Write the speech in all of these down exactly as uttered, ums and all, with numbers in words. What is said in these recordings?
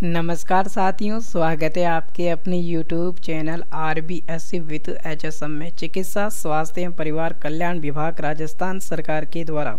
नमस्कार साथियों, स्वागत है आपके अपने YouTube channel R B S C with H S M में। चिकित्सा स्वास्थ्य एवं परिवार कल्याण विभाग राजस्थान सरकार के द्वारा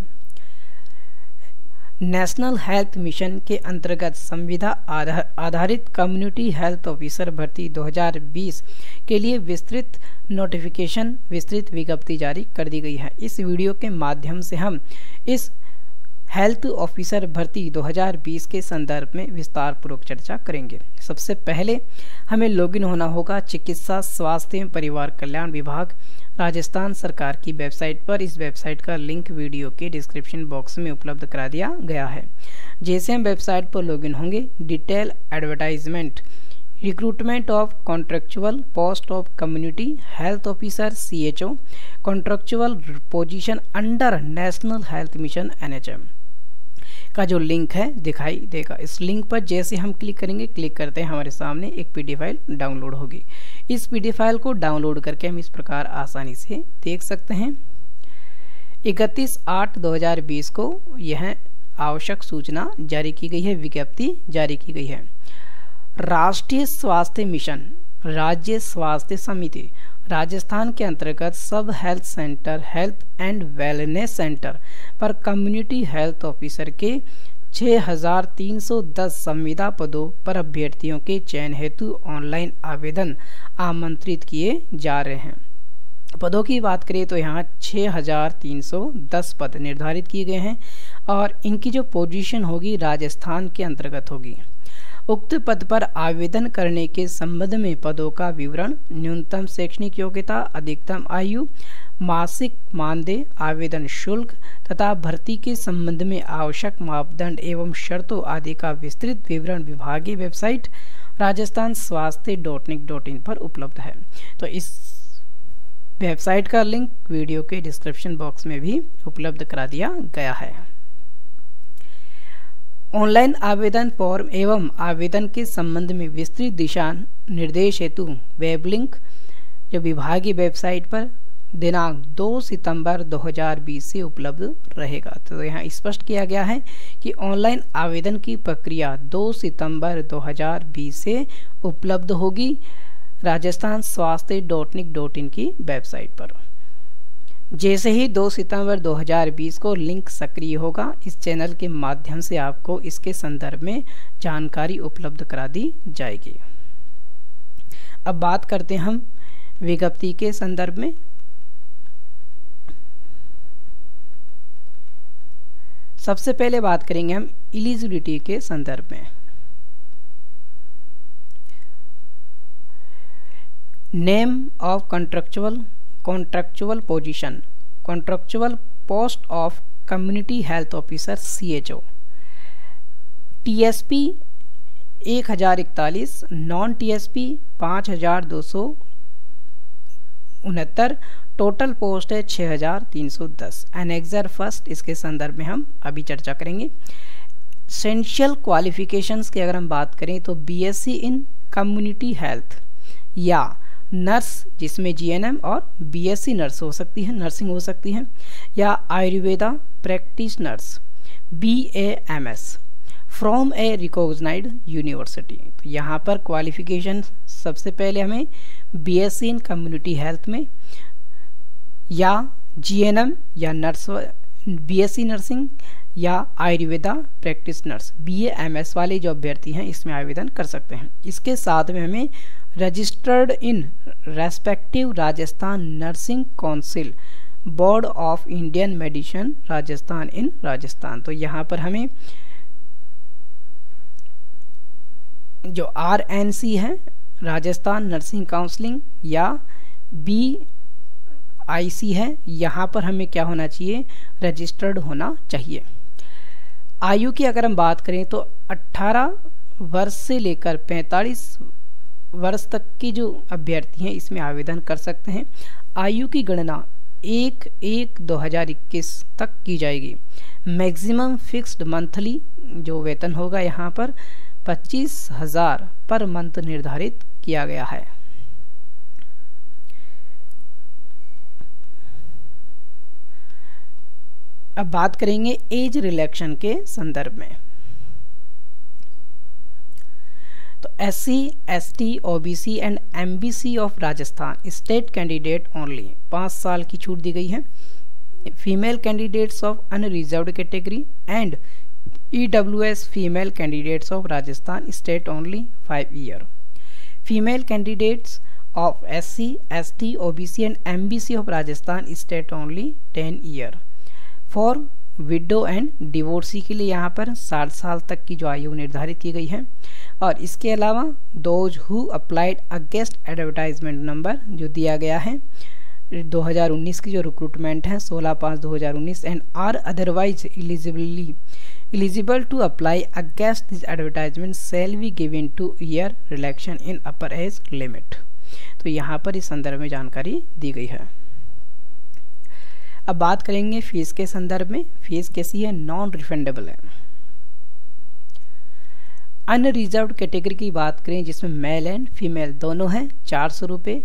नेशनल हेल्थ मिशन के अंतर्गत संविदा आधारित कम्युनिटी हेल्थ ऑफिसर भर्ती दो हज़ार बीस के लिए विस्तृत नोटिफिकेशन विस्तृत विज्ञप्ति जारी कर दी गई है। इस वीडियो के माध्यम से हम इस हेल्थ ऑफिसर भर्ती दो हज़ार बीस के संदर्भ में विस्तार पूर्वक चर्चा करेंगे। सबसे पहले हमें लॉगिन होना होगा चिकित्सा स्वास्थ्य एवं परिवार कल्याण विभाग राजस्थान सरकार की वेबसाइट पर। इस वेबसाइट का लिंक वीडियो के डिस्क्रिप्शन बॉक्स में उपलब्ध करा दिया गया है। जैसे हम वेबसाइट पर लॉगिन होंगे, detail advertisement recruitment of contractual post of community health officer C H O contractual position under national health mission N H M का जो लिंक है दिखाई देगा। इस लिंक पर जैसे हम क्लिक करेंगे, क्लिक करते हैं हमारे सामने एक पीडी फाइल डाउनलोड होगी। इस पीडी फाइल को डाउनलोड करके हम इस प्रकार आसानी से देख सकते हैं। इकतीस आठ दो हज़ार बीस को यह आवश्यक सूचना जारी की गई है, विज्ञप्ति जारी की गई है। राष्ट्रीय स्वास्थ्य मिशन राज्य स्वास्थ्य समिति राजस्थान के अंतर्गत sub health centre health and wellness centre पर कम्युनिटी हेल्थ ऑफिसर के छह हज़ार तीन सौ दस संविदा पदों पर अभ्यर्थियों के चयन हेतु ऑनलाइन आवेदन आमंत्रित किए जा रहे हैं। पदों की बात करें तो यहाँ छह हज़ार तीन सौ दस पद निर्धारित किए गए हैं और इनकी जो पोजीशन होगी राजस्थान के अंतर्गत होगी। उक्त पद पर आवेदन करने के संबंध में पदों का विवरण, न्यूनतम शैक्षणिक योग्यता, अधिकतम आयु, मासिक मानदेय, आवेदन शुल्क तथा भर्ती के संबंध में आवश्यक मापदंड एवं शर्तों आदि का विस्तृत विवरण विभागीय वेबसाइट राजस्थान स्वास्थ्य डॉट निक डॉट इन पर उपलब्ध है। तो इस वेबसाइट का लिंक वीडियो के डिस्क्रिप्शन बॉक्स में भी उपलब्ध करा दिया गया है। ऑनलाइन आवेदन फॉर्म एवं आवेदन के संबंध में विस्तृत दिशा निर्देश हेतु वेब लिंक जो विभागीय वेबसाइट पर दिनांक दो सितंबर दो हज़ार बीस से उपलब्ध रहेगा। तो यहाँ स्पष्ट किया गया है कि ऑनलाइन आवेदन की प्रक्रिया दो सितंबर दो हज़ार बीस से उपलब्ध होगी राजस्थान स्वास्थ्य डॉट निक डॉट इन की वेबसाइट पर। जैसे ही दो सितंबर दो हज़ार बीस को लिंक सक्रिय होगा, इस चैनल के माध्यम से आपको इसके संदर्भ में जानकारी उपलब्ध करा दी जाएगी। अब बात करते हैं हम विज्ञप्ति के संदर्भ में। सबसे पहले बात करेंगे हम एलिजिबिलिटी के संदर्भ में। Name of contractual contractual position contractual post of community health officer C H O, T S P एक हज़ार इकतालीस, नॉन टी एस पी पाँच हज़ार दो सौ उनहत्तर, टोटल पोस्ट है छः हज़ार तीन सौ दस। एनेक्सर फर्स्ट इसके संदर्भ में हम अभी चर्चा करेंगे। एसेंशियल क्वालिफिकेशंस की अगर हम बात करें तो B S C in community health या नर्स, जिसमें जी एन एम और बी एस सी नर्स हो सकती है, नर्सिंग हो सकती है, या Ayurveda practice nurse, B A M S from a recognised university. तो यहाँ पर क्वालिफिकेशन सबसे पहले हमें B S C in community health में या जी एन एम या nurse B S C nursing या Ayurveda practice nurse B A M S वाले जो अभ्यर्थी हैं इसमें आवेदन कर सकते हैं। इसके साथ में हमें registered in respective Rajasthan nursing council board of Indian medicine Rajasthan in Rajasthan. तो यहाँ पर हमें जो आर एन सी है राजस्थान नर्सिंग काउंसिलिंग या बी आई सी है, यहाँ पर हमें क्या होना चाहिए, रजिस्टर्ड होना चाहिए। आयु की अगर हम बात करें तो अठारह वर्ष से लेकर पैंतालीस वर्ष तक की जो अभ्यर्थी हैं इसमें आवेदन कर सकते हैं। आयु की गणना एक एक दो हज़ार इक्कीस तक की जाएगी। मैक्सिमम फिक्स्ड मंथली जो वेतन होगा यहाँ पर पच्चीस हजार पर मंथ निर्धारित किया गया है। अब बात करेंगे एज रिलैक्शन के संदर्भ में। S C S T O B C and M B C of Rajasthan state candidate only, पाँच साल की छूट दी गई है। Female candidates of unreserved category and E W S female candidates of Rajasthan state only five year. Female candidates of S C, S T, O B C and M B C of Rajasthan state only ten year. For widow and divorcee के लिए यहाँ पर साठ साल तक की जो आयु निर्धारित की गई है। और इसके अलावा those who applied against advertisement number जो दिया गया है दो हज़ार उन्नीस की जो रिक्रूटमेंट है सोलह पाँच दो हज़ार उन्नीस and are otherwise eligibly eligible to apply against this advertisement shall be given to year relaxation in upper age limit। तो यहाँ पर इस संदर्भ में जानकारी दी गई है। अब बात करेंगे फीस के संदर्भ में। फीस कैसी है? नॉन रिफंडेबल है। अनरिजर्व्ड कैटेगरी की बात करें जिसमें मेल एंड फीमेल दोनों हैं, चार सौ रुपये।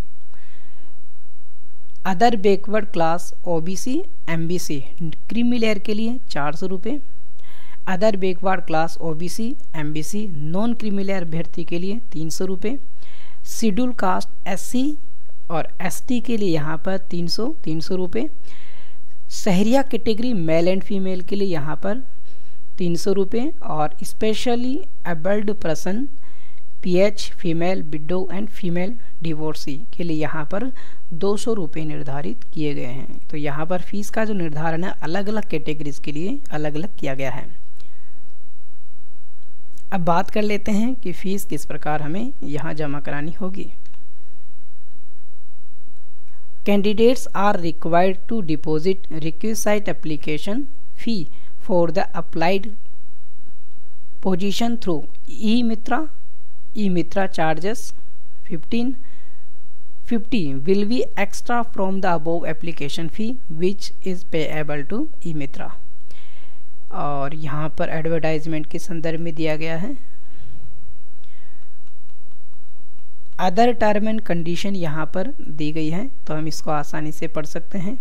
Other backward class OBC MBC creamy layer के लिए चार सौ रुपये। Other backward class OBC MBC non creamy layer अभ्यर्थी के लिए तीन सौ रुपये। शेड्यूल कास्ट एससी और एसटी के लिए यहाँ पर तीन सौ तीन सौ रुपये। शहरिया कैटेगरी मेल एंड फीमेल के लिए यहाँ पर तीन सौ रुपये और specially abled person PH female widow and female divorcee के लिए यहाँ पर दो सौ रुपये निर्धारित किए गए हैं। तो यहाँ पर फीस का जो निर्धारण है अलग अलग कैटेगरीज के लिए अलग अलग किया गया है। अब बात कर लेते हैं कि फीस किस प्रकार हमें यहाँ जमा करानी होगी। Candidates are required to deposit requisite application fee for the applied position through E Mitra. E Mitra charges fifteen fifty will be extra from the above application fee which is payable to E Mitra. और यहाँ पर advertisement के संदर्भ में दिया गया है। Other term and condition यहाँ पर दी गई है तो हम इसको आसानी से पढ़ सकते हैं।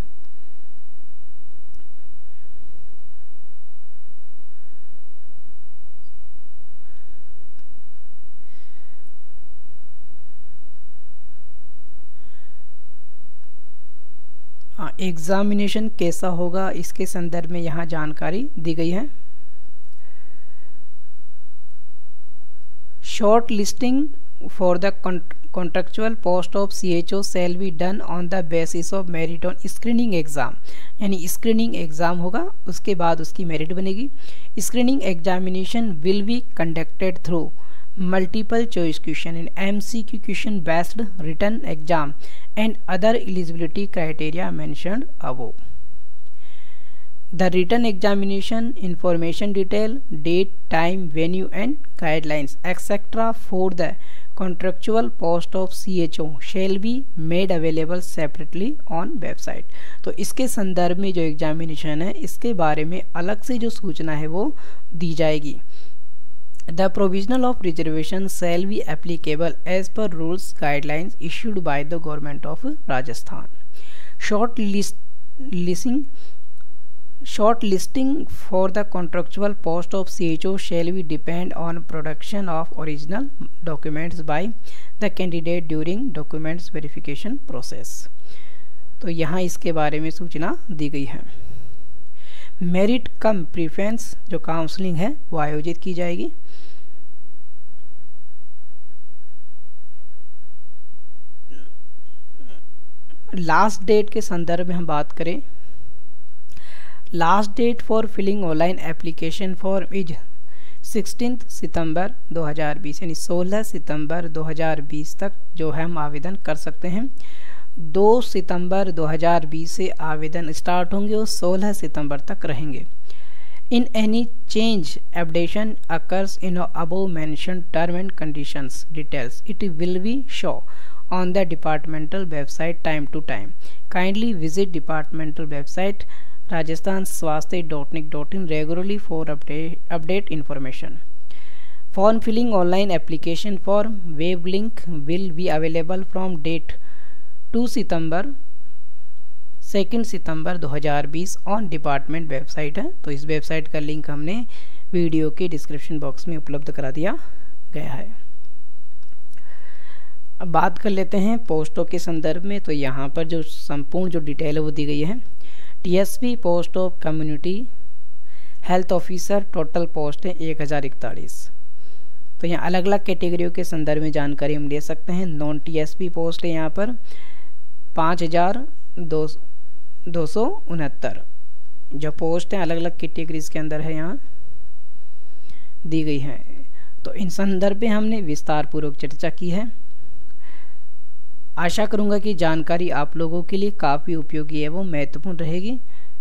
एग्जामिनेशन कैसा होगा इसके संदर्भ में यहाँ जानकारी दी गई है। Short listing for the contractual post of C H O shall be done on the basis of merit on screening exam. यानी स्क्रीनिंग एग्जाम होगा उसके बाद उसकी मेरिट बनेगी। Screening examination will be conducted through multiple choice question and M C Q question based written exam and other eligibility criteria mentioned above. The written examination information detail, date, time, venue and guidelines et cetera for the contractual post of C H O shall be made available separately on website। तो इसके संदर्भ में जो examination है इसके बारे में अलग से जो सूचना है वो दी जाएगी। The provisional of reservation shall be applicable as per rules guidelines issued by the government of Rajasthan. Short list listing short listing for the contractual post of C H O shall be depend on production of original documents by the candidate during documents verification process। तो यहाँ इसके बारे में सूचना दी गई है। Merit cum preference जो काउंसलिंग है वो आयोजित की जाएगी। लास्ट डेट के संदर्भ में हम बात करें, last date for filling online application form is सोलह सितंबर दो हज़ार बीस, यानी सोलह सितंबर दो हज़ार बीस तक जो है हम आवेदन कर सकते हैं। दो सितंबर दो हज़ार बीस से आवेदन स्टार्ट होंगे और सोलह सितंबर तक रहेंगे। In any change updation occurs in above mention term and conditions details it will be show on the departmental website time to time. Kindly visit departmental website rajasthan swasthya dot nic dot in regularly for update update information. Form filling online application form web link will be available from date two सितंबर second सितंबर दो हज़ार बीस on department website है। तो इस website का link हमने वीडियो के डिस्क्रिप्शन बॉक्स में उपलब्ध करा दिया गया है। अब बात कर लेते हैं पोस्टों के संदर्भ में। तो यहाँ पर जो संपूर्ण जो डिटेल है वो दी गई है। TSP post of community health officer, total post है एक हज़ार इकतालीस। तो यहाँ अलग अलग कैटेगरियों के संदर्भ में जानकारी हम ले सकते हैं। नॉन टीएसपी पोस्ट है यहाँ पर पाँच हज़ार दो दो सौ उनहत्तर जो पोस्ट हैं अलग अलग कैटेगरीज के अंदर है यहाँ दी गई है। तो इन संदर्भ में हमने विस्तार पूर्वक चर्चा की है। आशा करूंगा कि जानकारी आप लोगों के लिए काफ़ी उपयोगी एवं महत्वपूर्ण रहेगी।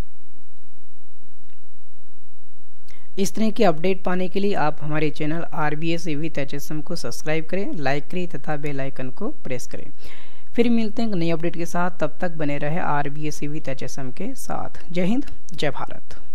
इस तरह की अपडेट पाने के लिए आप हमारे channel R B S with H S M को सब्सक्राइब करें, लाइक करें तथा बेल आइकन को प्रेस करें। फिर मिलते हैं नई अपडेट के साथ, तब तक बने रहे R B S with H S M के साथ। जय हिंद, जय भारत।